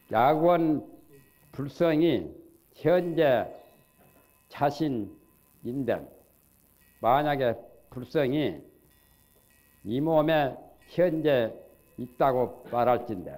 약원 불성이 현재 자신인데 만약에 불성이 이 몸에 현재 있다고 말할진데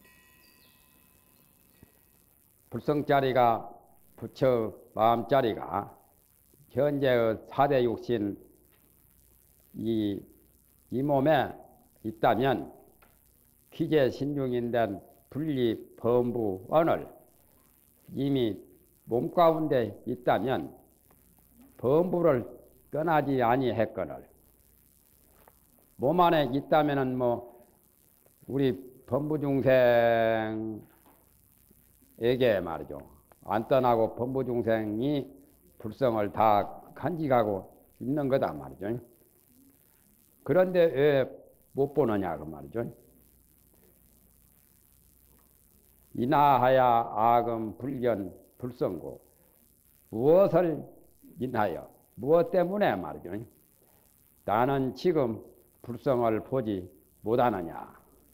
불성자리가 부처 마음자리가 현재의 4대 육신 이 몸에 있다면 기재 신중인된 분리 범부원을 이미 몸 가운데 있다면 범부를 떠나지 아니했거늘 몸 안에 있다면은 우리 범부 중생에게 말이죠. 안 떠나고 범부 중생이 불성을 다 간직하고 있는 거다 말이죠. 그런데 왜 못 보느냐 그 말이죠. 인하하야 악음 불견 불성고 무엇을 인하여 무엇 때문에 말이죠. 나는 지금 불성을 보지 못하느냐.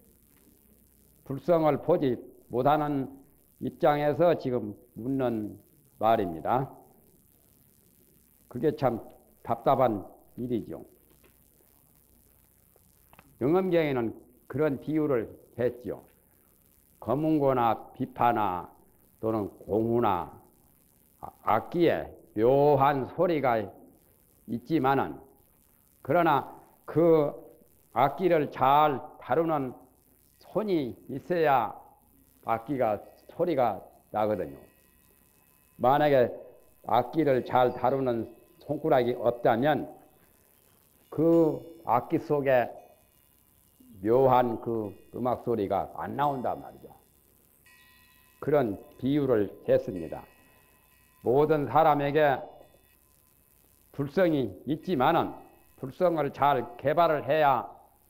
불성을 보지 못하는 입장에서 지금 묻는 말입니다. 그게 참 답답한 일이죠. 영엄경에는 그런 비유를 했죠. 거문고나 비파나 또는 공후나 악기에 묘한 소리가 있지만은 그러나 그 악기를 잘 다루는 손이 있어야 악기가 소리가 나거든요. 만약에 악기를 잘 다루는 손가락이 없다면 그 악기 속에 묘한 그 음악 소리가 안 나온단 말이죠. 그런 비유를 했습니다. 모든 사람에게 불성이 있지만은 불성을 잘 개발을 해야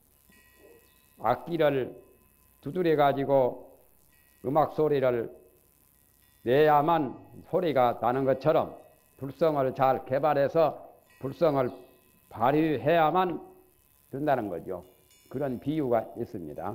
악기를 두드려 가지고 음악 소리를 내야만 소리가 나는 것처럼 불성을 잘 개발해서 불성을 발휘해야만 된다는 거죠. 그런 비유가 있습니다.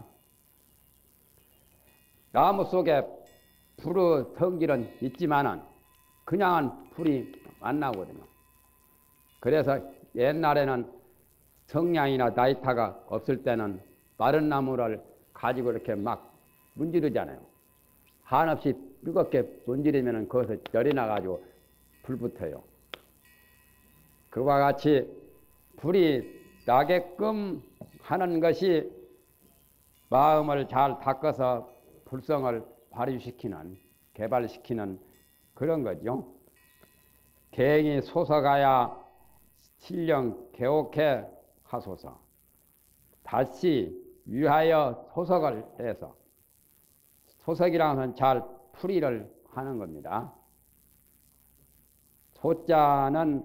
나무 속에 불의 성질은 있지만은 그냥은 불이 안 나오거든요. 그래서 옛날에는 성냥이나 나이타가 없을 때는 마른 나무를 가지고 이렇게 막 문지르잖아요. 한없이 뜨겁게 문지르면 거기서 열이 나가지고 불 붙어요. 그와 같이 불이 나게끔 하는 것이 마음을 잘 닦아서 불성을 발휘시키는, 개발시키는 그런 거죠. 갱이 소서가야 신령 개옥해 하소서. 다시 위하여 소석을 해서 소석이라는 것은 잘 풀이를 하는 겁니다. 소자는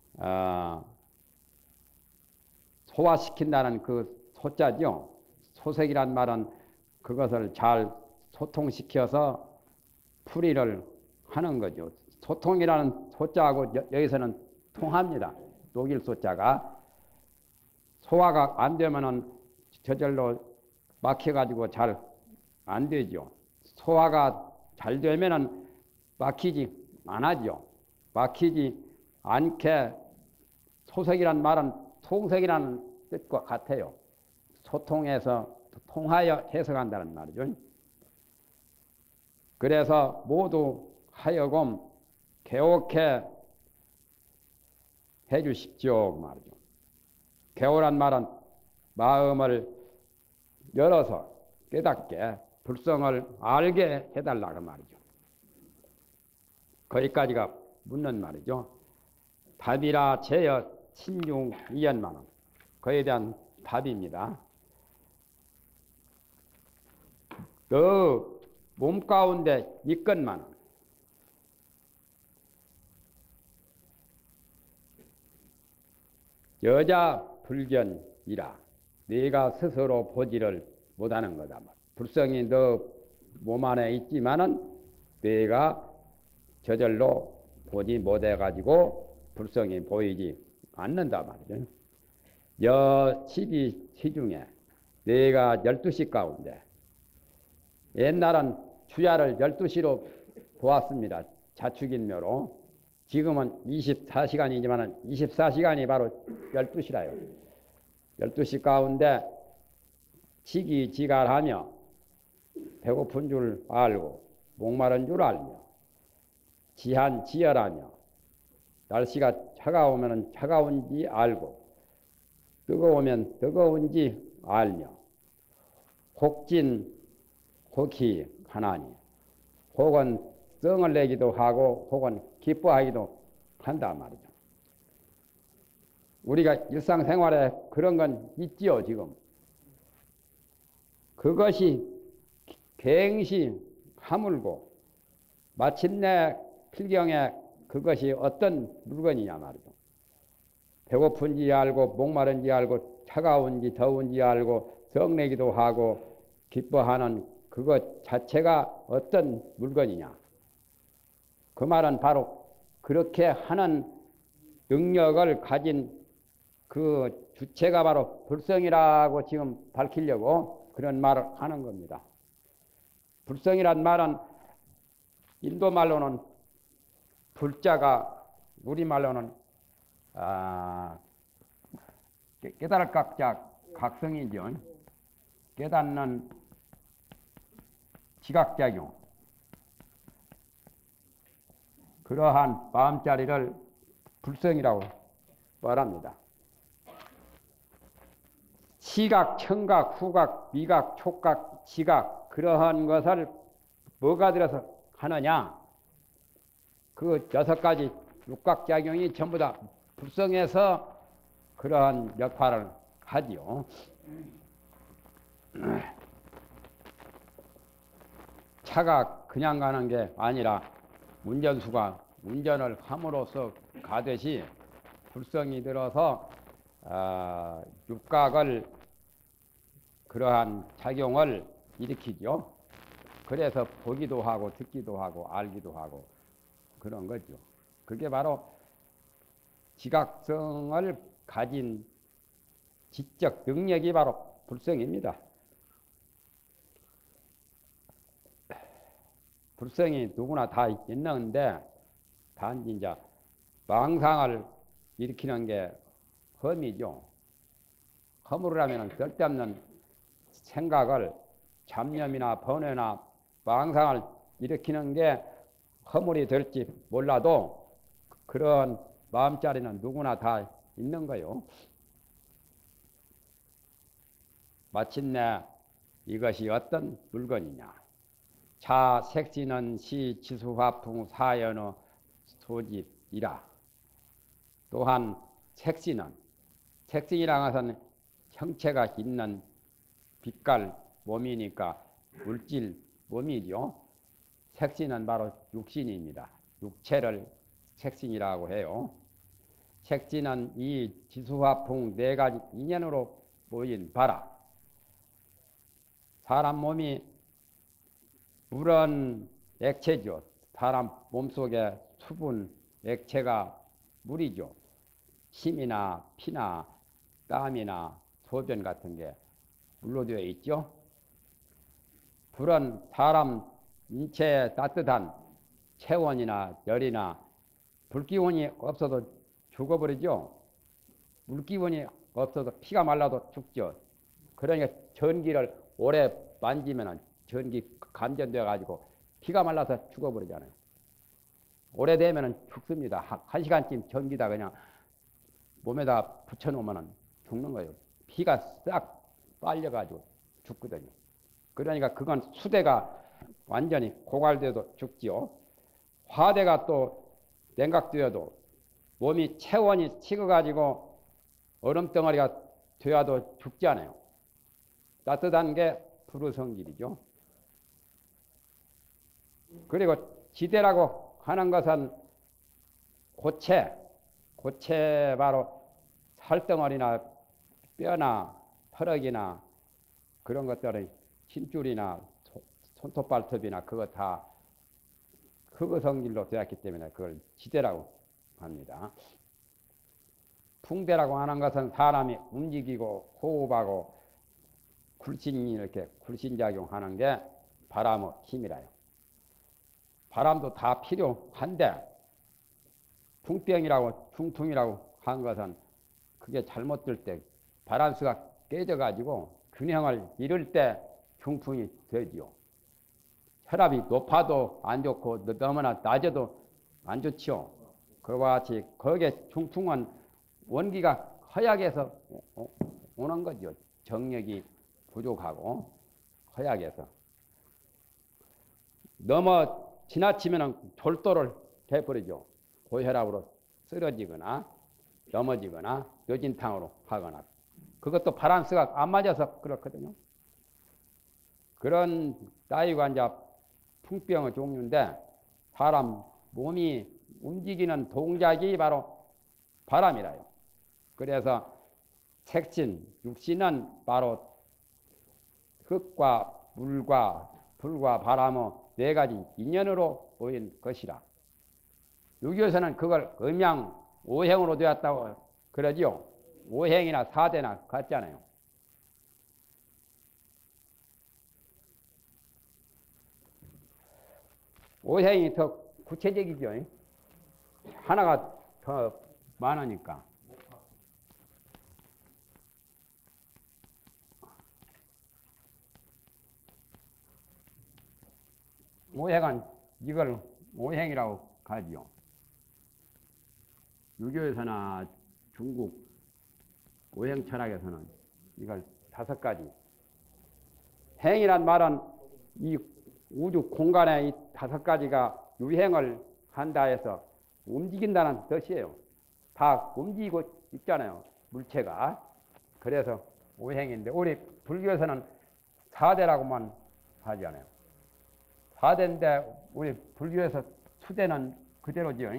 소화시킨다는 그 소자죠. 소석이란 말은 그것을 잘 소통시켜서 풀이를 하는 거죠. 소통이라는 소자하고 여기서는 통합니다. 녹일 소자가. 소화가 안 되면은 저절로 막혀가지고 잘 안 되죠. 소화가 잘 되면은 막히지 않아죠. 막히지 않게 소석이란 말은 통석이라는 뜻과 같아요. 소통해서 통하여 해석한다는 말이죠. 그래서 모두 하여금 개옥해 해 주십시오 말이죠. 개오란 말은 마음을 열어서 깨닫게 불성을 알게 해달라고 말이죠. 거기까지가 묻는 말이죠. 답이라 제여 신중 이연만은 그에 대한 답입니다. 너 몸 가운데 있건만은 여자 불견이라 네가 스스로 보지를 못하는 거다. 불성이 너 몸 안에 있지만은 네가 저절로 보지 못해가지고 불성이 보이지 않는다 말이죠. 여 12시 중에 네가 12시 가운데 옛날은 주야를 12시로 보았습니다. 자축인묘로. 지금은 24시간이지만 24시간이 바로 12시라요. 12시 가운데 지기지갈하며 배고픈 줄 알고 목마른 줄 알며 지한지열하며 날씨가 차가우면 차가운지 알고 뜨거우면 뜨거운지 알며 혹진 혹히 하나니 혹은 성을 내기도 하고 혹은 기뻐하기도 한다 말이죠. 우리가 일상생활에 그런 건 있지요 지금. 그것이 갱시 하물고 마침내 필경에 그것이 어떤 물건이냐 말이죠. 배고픈지 알고 목마른지 알고 차가운지 더운지 알고 성내기도 하고 기뻐하는 그것 자체가 어떤 물건이냐. 그 말은 바로 그렇게 하는 능력을 가진 그 주체가 바로 불성이라고 지금 밝히려고 그런 말을 하는 겁니다. 불성이란 말은 인도말로는 불자가 우리말로는 깨달을 각자 각성이죠. 깨닫는 지각작용. 그러한 마음자리를 불성이라고 말합니다. 시각, 청각, 후각, 미각, 촉각, 지각 그러한 것을 뭐가 들어서 하느냐? 그 6가지 육각작용이 전부 다 불성에서 그러한 역할을 하지요. 차가 그냥 가는 게 아니라 운전수가 운전을 함으로써 가듯이 불성이 들어서 육각을 그러한 작용을 일으키죠. 그래서 보기도 하고 듣기도 하고 알기도 하고 그런 거죠. 그게 바로 지각성을 가진 지적 능력이 바로 불성입니다. 불성이 누구나 다 있는데 단지 이제 망상을 일으키는 게 험이죠. 허물이라면 쓸데없는 생각을 잡념이나 번뇌나 망상을 일으키는 게 허물이 될지 몰라도 그런 마음자리는 누구나 다 있는 거요. 마침내 이것이 어떤 물건이냐. 자 색시는 시 지수화풍 사연의 소집이라. 또한 색시는 색신이라는 것은 형체가 있는 빛깔 몸이니까 물질 몸이죠. 색신은 바로 육신입니다. 육체를 색신이라고 해요. 색신은 이 지수화풍 4가지 인연으로 모인 바라. 사람 몸이 물은 액체죠. 사람 몸속에 수분, 액체가 물이죠. 침이나 피나 땀이나 소변 같은 게 물로 되어 있죠. 불은 사람 인체에 따뜻한 체온이나 열이나 불기운이 없어도 죽어버리죠. 물기운이 없어도 피가 말라도 죽죠. 그러니까 전기를 오래 만지면 전기 감전되어 가지고 피가 말라서 죽어버리잖아요. 오래되면 죽습니다. 1시간쯤 전기다 그냥 몸에다 붙여놓으면 죽는 거예요. 피가 싹 빨려가지고 죽거든요. 그러니까 그건 수대가 완전히 고갈되어도 죽지요. 화대가 또 냉각되어도 몸이 체온이 식어가지고 얼음덩어리가 되어도 죽지 않아요. 따뜻한 게 불의 성질이죠. 그리고 지대라고 하는 것은 고체 바로 살덩어리나 뼈나 털럭이나 그런 것들은 힘줄이나 손톱발톱이나 그거 다 흙의 성질로 되었기 때문에 그걸 지대라고 합니다. 풍대라고 하는 것은 사람이 움직이고 호흡하고 굴신이 이렇게 굴신작용하는 게 바람의 힘이라요. 바람도 다 필요한데 풍병이라고 중풍이라고 한 것은 그게 잘못될 때 바란스가 깨져가지고 균형을 잃을 때 중풍이 되지요. 혈압이 높아도 안 좋고 너무나 낮아도 안 좋지요. 그와 같이 거기에 중풍은 원기가 허약해서 오는 거죠. 정력이 부족하고 허약해서. 너무 지나치면 졸도를 해버리죠. 고혈압으로 쓰러지거나 넘어지거나 뇌진탕으로 하거나. 그것도 바란스가 안 맞아서 그렇거든요. 그런 따위가 이제 풍병의 종류인데 사람 몸이 움직이는 동작이 바로 바람이라요. 그래서 색신, 육신은 바로 흙과 물과 불과 바람의 네 가지 인연으로 보인 것이라. 유교에서는 그걸 음양 오행으로 되었다고 그러지요. 오행이나 사대나 같잖아요. 오행이 더 구체적이죠. 하나가 더 많으니까. 오행은 이걸 오행이라고 하지요. 유교에서나 중국 오행 철학에서는 이걸 5가지. 행이란 말은 이 우주 공간에 이 5가지가 유행을 한다 해서 움직인다는 뜻이에요. 다 움직이고 있잖아요. 물체가. 그래서 오행인데 우리 불교에서는 4대라고만 하잖아요. 4대인데 우리 불교에서 수대는 그대로죠.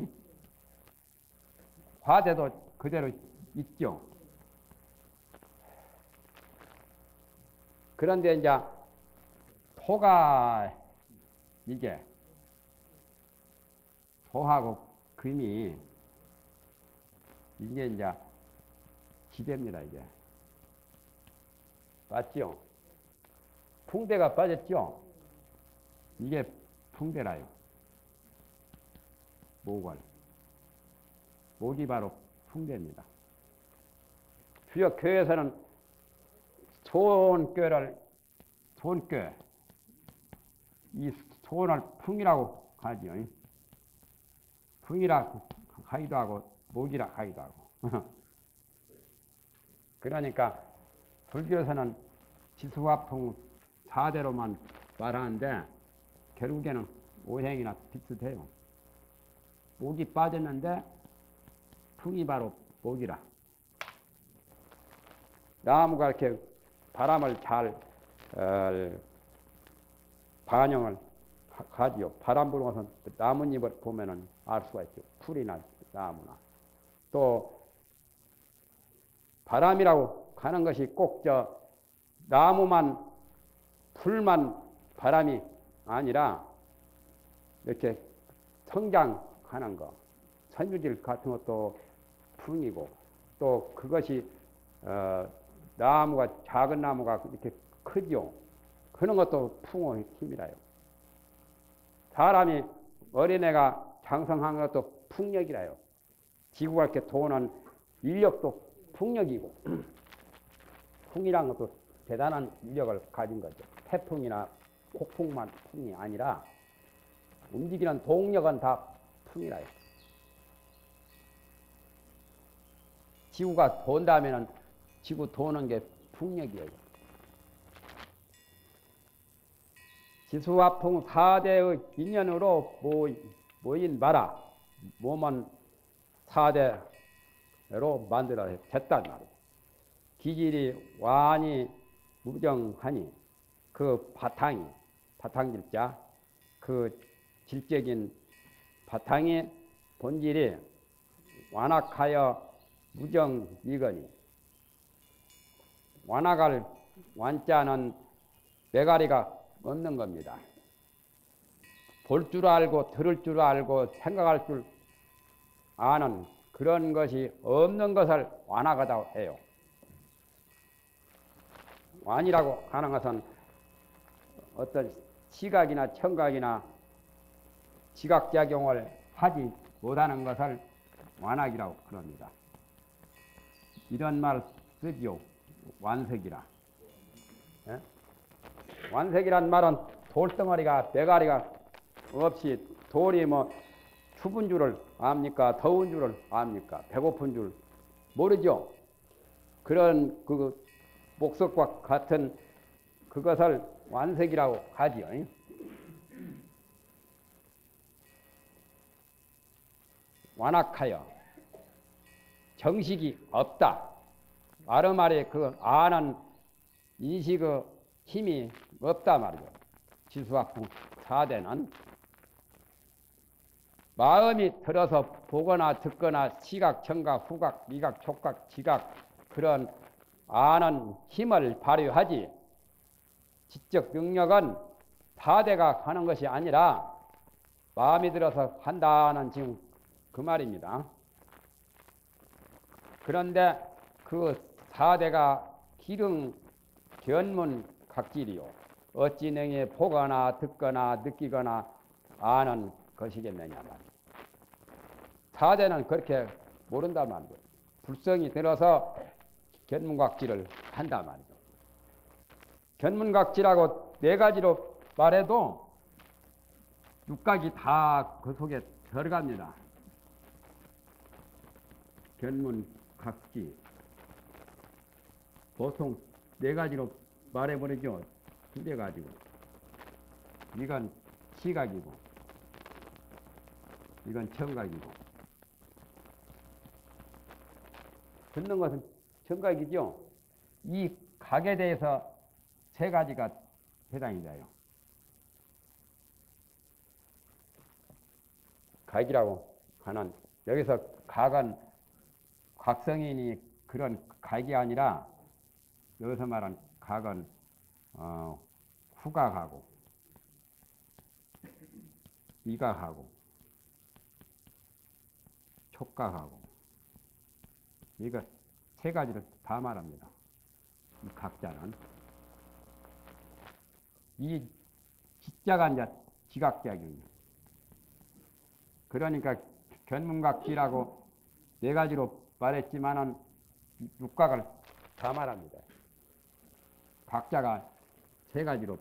화대도 그대로 있죠. 그런데 이제 토가 이게 토하고 금이 이게 이제 지대입니다. 이게 맞죠? 풍대가 빠졌죠? 이게 풍대라요. 목이 바로 풍대입니다. 주역 교회에서는 소원교를 소원교 이 소원을 풍이라고 하지요. 풍이라 하기도 하고 목이라 하기도 하고. 그러니까 불교에서는 지수화풍 4대로만 말하는데 결국에는 오행이나 비슷해요. 목이 빠졌는데 풍이 바로 목이라. 나무가 이렇게 바람을 잘 반영을 하지요. 바람 불는 것은 나뭇잎을 보면은 알 수가 있죠. 풀이나 나무나. 또 바람이라고 하는 것이 꼭 나무만 풀만 바람이 아니라 이렇게 성장하는 거, 선유질 같은 것도 풍이고 또 그것이 나무가 작은 나무가 이렇게 크죠. 그런 것도 풍의 힘이라요. 사람이 어린애가 장성한 것도 풍력이라요. 지구가 이렇게 도는 인력도 풍력이고 풍이란 것도 대단한 인력을 가진 거죠. 태풍이나 폭풍만 풍이 아니라 움직이는 동력은 다 풍이라요. 지구가 돈다면은 지구 도는 게 풍력이에요. 지수화풍 4대의 인연으로 모인 바라 몸은 4대로 만들어 됐단 말이에요. 기질이 완이 무정하니 그 바탕질자 그 질적인 바탕의 본질이 완악하여 무정미거니 완악할 완자는 메가리가 없는 겁니다. 볼 줄 알고 들을 줄 알고 생각할 줄 아는 그런 것이 없는 것을 완악하다고 해요. 완이라고 하는 것은 어떤 시각이나 청각이나 지각작용을 하지 못하는 것을 완악이라고 그럽니다. 이런 말 쓰지요. 완색이라. 예? 완색이란 말은 돌덩어리가 메가리가 없이 돌이 뭐 추운 줄을 압니까? 더운 줄을 압니까? 배고픈 줄 모르죠. 그런 그 목석과 같은 그것을 완색이라고 하지요. 완악하여 정식이 없다. 아르말에 그 아는 인식의 힘이 없다 말이죠. 지수학부 4대는 마음이 들어서 보거나 듣거나 시각, 청각, 후각, 미각, 촉각, 지각 그런 아는 힘을 발휘하지 지적 능력은 4대가 하는 것이 아니라 마음이 들어서 한다는 지금 그 말입니다. 그런데 그 4대가 기능, 견문, 각질이요. 어찌 능히 보거나 듣거나 느끼거나 아는 것이겠느냐 말이에요. 4대는 그렇게 모른단 말이에요. 불성이 들어서 견문각질을 한단 말이죠. 견문각질하고 4가지로 말해도 육각이 다 그 속에 들어갑니다. 견문각질. 보통 4가지로 말해버리죠. 2대 가지고. 이건 시각이고, 이건 청각이고. 듣는 것은 청각이죠. 이 각에 대해서 3가지가 해당이 돼요. 각이라고 하는, 여기서 각은 각성인이 그런 각이 아니라 여기서 말한 각은 후각하고 미각하고 촉각하고 이거 3가지를 다 말합니다. 이 각자는 이 지자가 이제 지각작용이에요. 그러니까 견문각지라고 4가지로 말했지만은 육각을 다 말합니다. 각자가 3가지로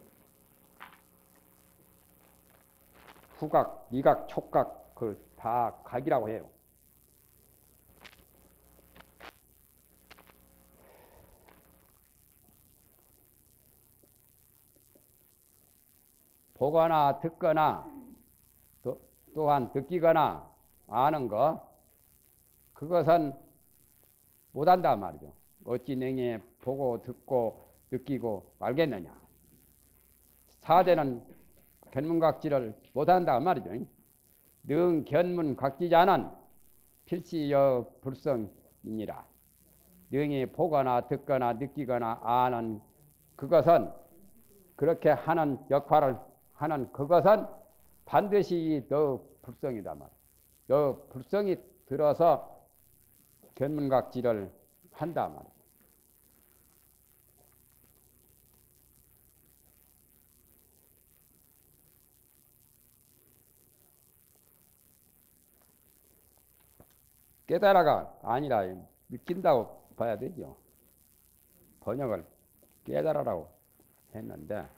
후각, 미각, 촉각 그 다 각이라고 해요. 보거나 듣거나 또한 느끼거나 아는 것 그것은 못한단 말이죠. 어찌 능히 보고 듣고 느끼고 알겠느냐. 4대는 견문각지를 못한단 말이죠. 능 견문각지자는 필시여 불성이니라. 능히 보거나 듣거나 느끼거나 아는 그것은 그렇게 하는 역할을 하는 그것은 반드시 너 불성이다 말. 너 불성이 들어서 견문각지를 한다 말. 깨달아가 아니라 느낀다고 봐야 되죠. 번역을 깨달아라고 했는데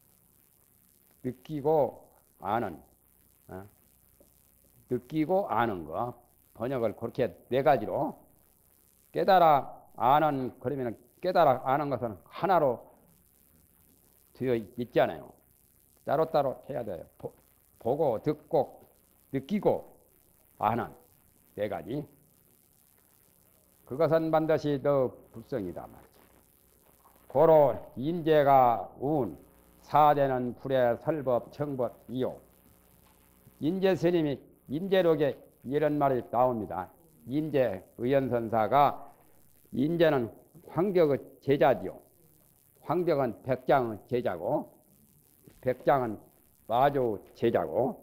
느끼고 아는 느끼고 아는 거 번역을 그렇게 4가지로 깨달아 아는 그러면 깨달아 아는 것은 하나로 되어 있잖아요. 따로따로 해야 돼요. 보고 듣고 느끼고 아는 4가지. 그것은 반드시 더 불성이다 말이죠. 고로 인재가 운 4대는 불의 설법 청법 이요. 인재 스님이 인재록에 이런 말이 나옵니다. 인재 의연선사가 인재는 황벽의 제자지요. 황벽은 백장의 제자고 백장은 마조 제자고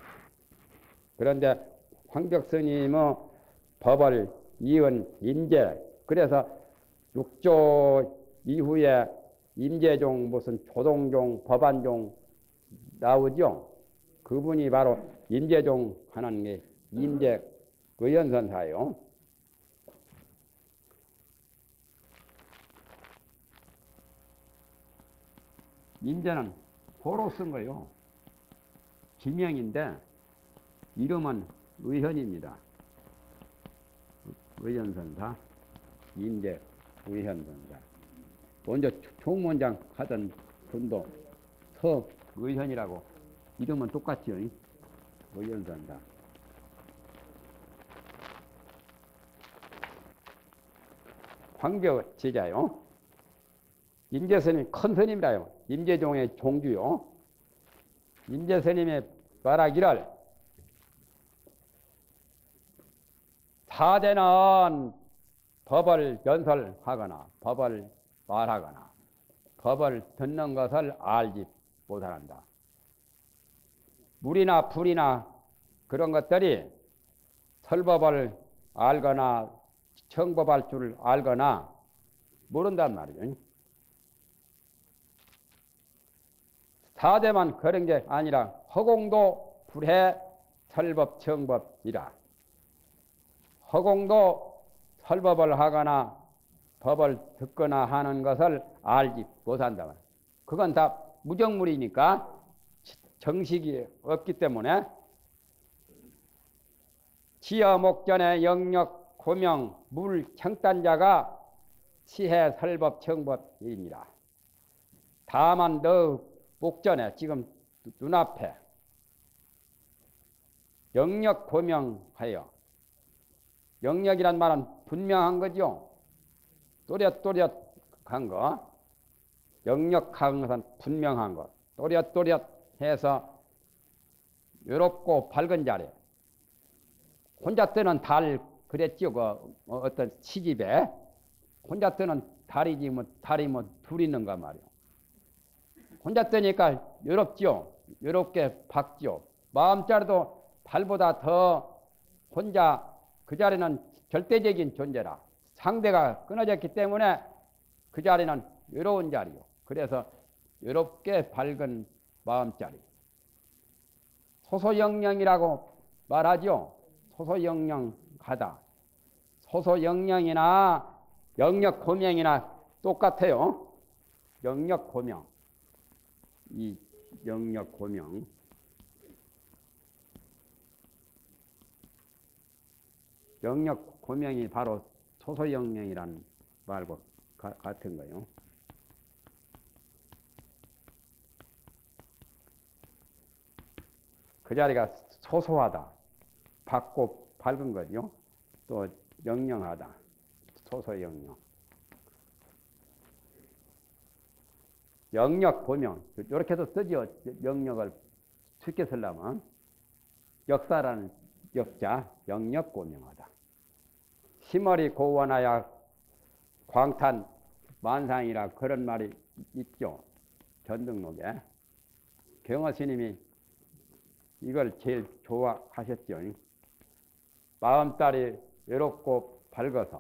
그런데 황벽 스님의 법을 이은 인재 그래서 6조 이후에 임재종 무슨 조동종 법안종 나오죠. 그분이 바로 임재종 하는 게 임재의연선사예요. 임재는 호로 쓴 거요. 지명인데 이름은 의현입니다. 의현선사, 임재의현선사. 먼저 총무원장 하던 분도 서의현이라고 이름은 똑같지요. 의현선사. 황교 제자요. 임재스님 큰 스님이라요. 임재종의 종주요. 임재스님의 말하기를 사대는 법을 연설하거나 법을 말하거나 법을 듣는 것을 알지 못한다. 물이나 불이나 그런 것들이 설법을 알거나 청법할 줄 알거나 모른단 말이에요. 사대만 그런 게 아니라 허공도 불해 설법 청법이라. 허공도 설법을 하거나 법을 듣거나 하는 것을 알지 못한다. 그건 다 무정물이니까 정식이 없기 때문에 지어 목전의 영역 고명 물 청단자가 치해 설법 청법입니다. 다만 너 목전에 지금 눈앞에 영역 고명하여 영역이란 말은 분명한 거죠. 또렷또렷한 거. 영역한 것은 분명한 것. 또렷또렷해서 외롭고 밝은 자리. 혼자 뜨는 달 그랬죠. 그 어떤 시집에 혼자 뜨는 달이지 뭐 달이 뭐 둘 있는가 말이요. 혼자 뜨니까 외롭죠. 외롭게 밝죠. 마음자리도 달보다 더 혼자 그 자리는 절대적인 존재라. 상대가 끊어졌기 때문에 그 자리는 외로운 자리요. 그래서 외롭게 밝은 마음자리. 소소영령이라고 말하죠. 소소영령하다. 소소영령이나 영역고명이나 똑같아요. 영역고명. 이 영역고명. 영역고명이 바로 소소영령이라는 말과 같은 거예요. 그 자리가 소소하다. 밝고 밝은 거죠. 또 영영하다. 소소영영. 영역고명. 이렇게 해서 쓰죠. 영역을 쉽게 쓰려면. 역사라는 역자. 영역고명하다. 심얼이 고원하여 광탄 만상이라 그런 말이 있죠. 전등록에. 경어 스님이 이걸 제일 좋아하셨죠. 마음딸이 외롭고 밝아서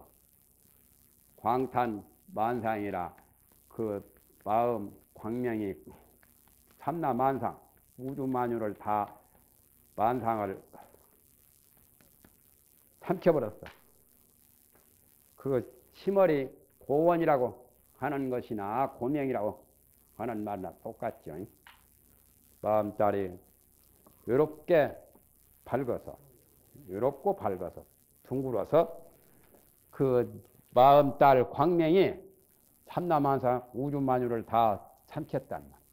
광탄 만상이라 그 마음 광명이 삼나 만상 우주 만유를 다 만상을 삼켜버렸어. 그 심얼이 고원이라고 하는 것이나 고명이라고 하는 말이나 똑같죠. 마음딸이 외롭게 밝아서 외롭고 밝아서 둥글어서 그 마음딸 광명이 삼라만상 우주만유를 다 삼켰단 말.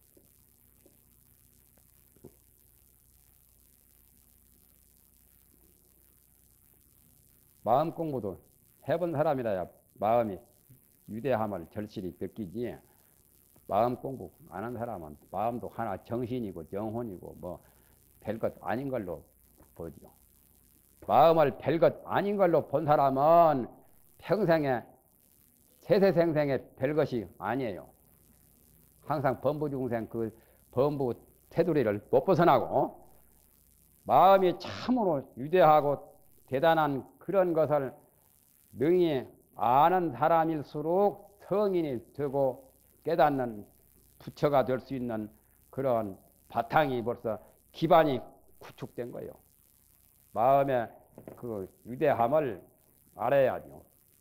마음 공부도 해본 사람이라야 마음이 위대함을 절실히 느끼지. 마음 공부 안 한 사람은 마음도 하나 정신이고 영혼이고 뭐 별것 아닌 걸로 보죠. 마음을 별것 아닌 걸로 본 사람은 평생에 세세생생에 별것이 아니에요. 항상 범부중생 그 범부 테두리를 못 벗어나고 마음이 참으로 위대하고 대단한 그런 것을 능히 아는 사람일수록 성인이 되고 깨닫는 부처가 될 수 있는 그런 바탕이 벌써 기반이 구축된 거예요. 마음의 그 위대함을 알아야죠.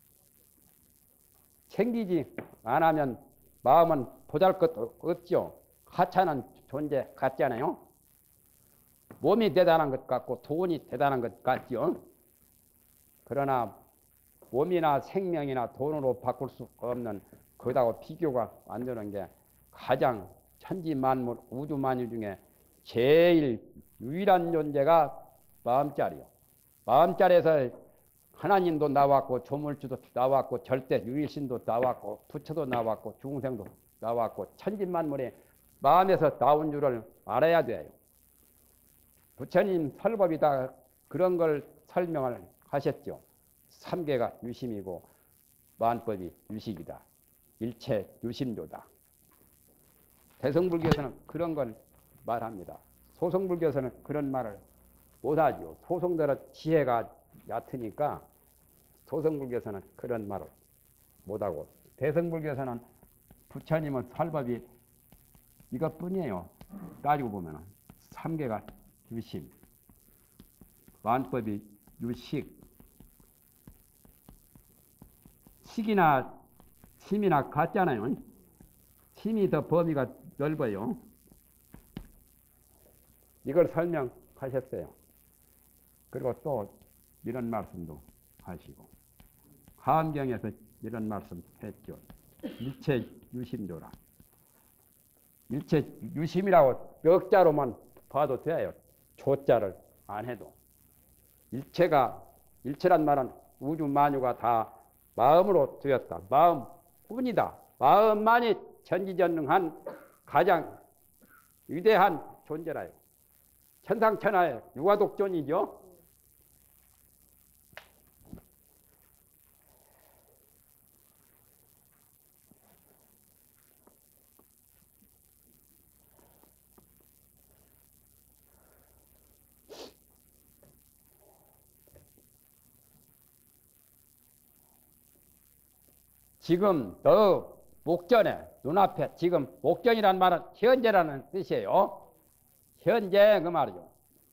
챙기지 안 하면 마음은 보잘것 없죠. 하찮은 존재 같잖아요. 몸이 대단한 것 같고 돈이 대단한 것 같죠. 그러나 몸이나 생명이나 돈으로 바꿀 수 없는 그다고 비교가 안 되는 게 가장 천지만물 우주만유 중에 제일 유일한 존재가 마음자리요. 마음자리에서 하나님도 나왔고 조물주도 나왔고 절대 유일신도 나왔고 부처도 나왔고 중생도 나왔고 천지만물이 마음에서 나온 줄을 알아야 돼요. 부처님 설법이다 그런 걸 설명을 하셨죠. 삼계가 유심이고 만법이 유식이다. 일체 유심조다. 대성불교에서는 그런 걸 말합니다. 소성불교에서는 그런 말을 못하죠. 소성들은 지혜가 얕으니까 소성불교에서는 그런 말을 못하고 대성불교에서는 부처님은 설법이 이것뿐이에요. 따지고 보면 삼계가 유심, 만법이 유식, 식이나 심이나 같잖아요. 심이 더 범위가 넓어요. 이걸 설명하셨어요. 그리고 또 이런 말씀도 하시고 하엄경에서 이런 말씀 했죠. 일체 유심조라. 일체 유심이라고 역자로만 봐도 돼요. 조자를 안 해도. 일체란 말은 우주 만유가 다 마음으로 되었다. 마음뿐이다. 마음만이 전지전능한 가장 위대한 존재라요. 천상천하의 유아독존이죠. 지금 더 목전에 눈앞에 지금 목전이란 말은 현재라는 뜻이에요. 현재 그 말이죠.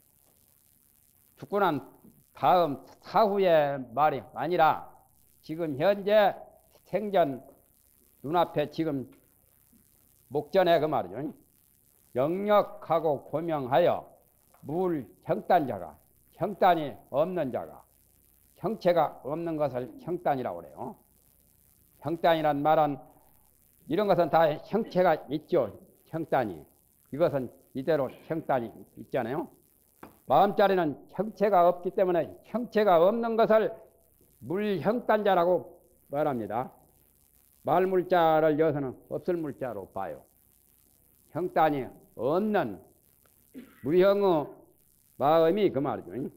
죽고 난 다음 사후의 말이 아니라 지금 현재 생전 눈앞에 지금 목전에 그 말이죠. 영력하고 고명하여 물 형단자가 형단이 없는 자가 형체가 없는 것을 형단이라고 그래요. 형단이란 말은 이런 것은 다 형체가 있죠. 형단이. 이것은 이대로 형단이 있잖아요. 마음자리는 형체가 없기 때문에 형체가 없는 것을 물형단자라고 말합니다. 말물자를 여기서는 없을 물자로 봐요. 형단이 없는 무형의 마음이 그 말이죠.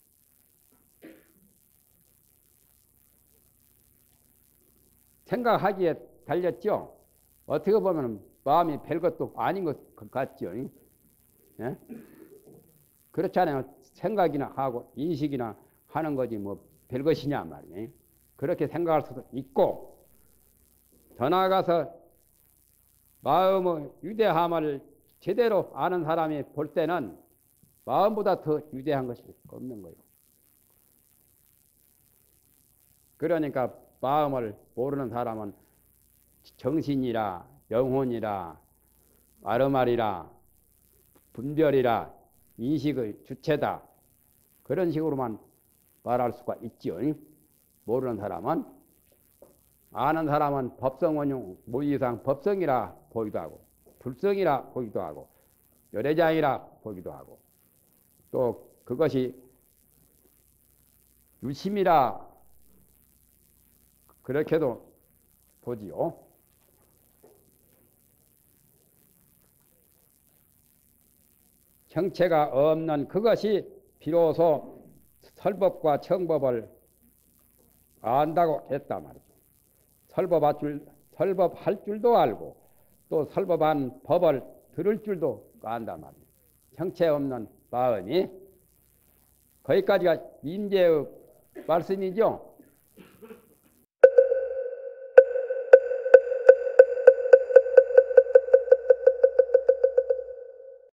생각하기에 달렸죠. 어떻게 보면 마음이 별것도 아닌 것 같죠. 예? 그렇잖아요. 생각이나 하고 인식이나 하는 거지 뭐 별것이냐 말이에요. 그렇게 생각할 수도 있고 더 나아가서 마음의 위대함을 제대로 아는 사람이 볼 때는 마음보다 더 위대한 것이 없는 거예요. 그러니까 마음을 모르는 사람은 정신이라 영혼이라 아르말이라 분별이라 인식의 주체다. 그런 식으로만 말할 수가 있죠. 모르는 사람은. 아는 사람은 법성원용 무이상 법성이라 보기도 하고 불성이라 보기도 하고 열애장이라 보기도 하고 또 그것이 유심이라 그렇게도 보지요. 형체가 없는 그것이 비로소 설법과 청법을 안다고 했단 말이죠. 설법할 줄도 알고 또 설법한 법을 들을 줄도 안단 말이에요. 형체 없는 마음이 거기까지가 인재의 말씀이죠.